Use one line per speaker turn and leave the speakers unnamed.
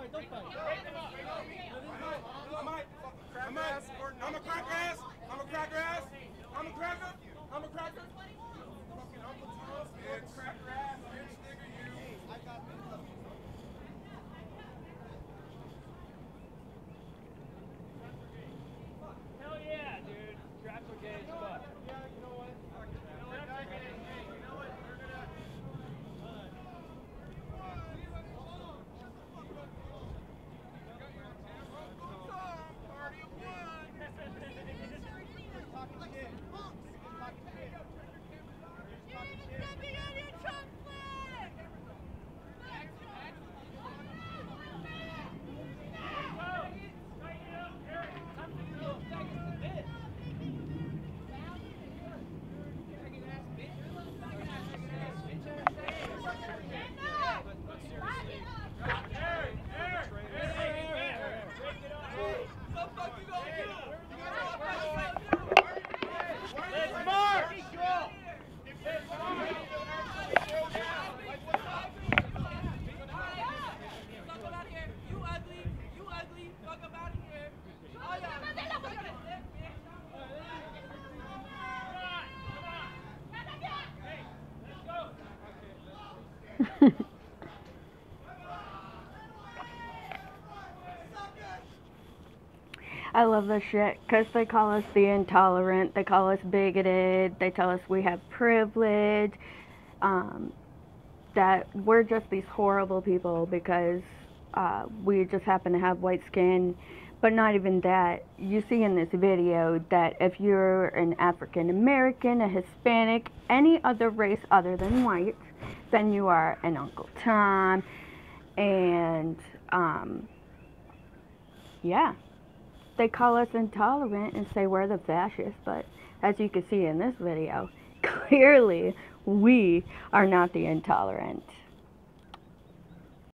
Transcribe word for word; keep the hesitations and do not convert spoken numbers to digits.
I'm a crack ass. I'm a crack ass. I'm a cracker. I'm a cracker. Fucking Uncle Tom's fucking cracker ass. Bitch nigga, you. I got
Hell yeah, dude. Trap brigade as fuck.
Yeah, you know what? You know what, guys? Hey, you know what? We're gonna.
I love this shit because they call us the intolerant, they call us bigoted, they tell us we have privilege, um, that we're just these horrible people because uh, we just happen to have white skin. But not even that. You see in this video that if you're an African American, a Hispanic, any other race other than white, then you are an Uncle Tom, and um, yeah. They call us intolerant and say we're the fascists, but as you can see in this video, clearly we are not the intolerant.